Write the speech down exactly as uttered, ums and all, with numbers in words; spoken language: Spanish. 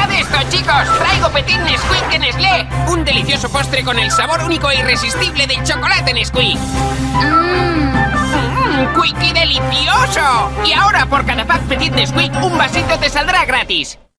Mirad esto, chicos. Traigo Petit Nesquik de Nestlé. Un delicioso postre con el sabor único e irresistible del chocolate Nesquik. Mmm. ¡Mmm! ¡Quickie delicioso! Y ahora por cada pack Petit Nesquik un vasito te saldrá gratis.